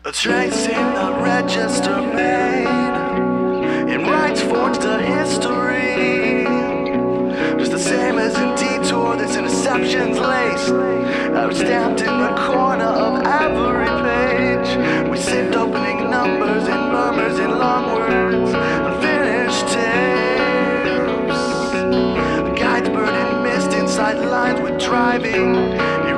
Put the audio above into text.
A trace in the register made, in rights forged a history, just the same as in detour. This interception's laced, stamped in the corner of every page. We saved opening numbers and murmurs in long words, unfinished tapes. The guides burn in mist inside lines we're driving.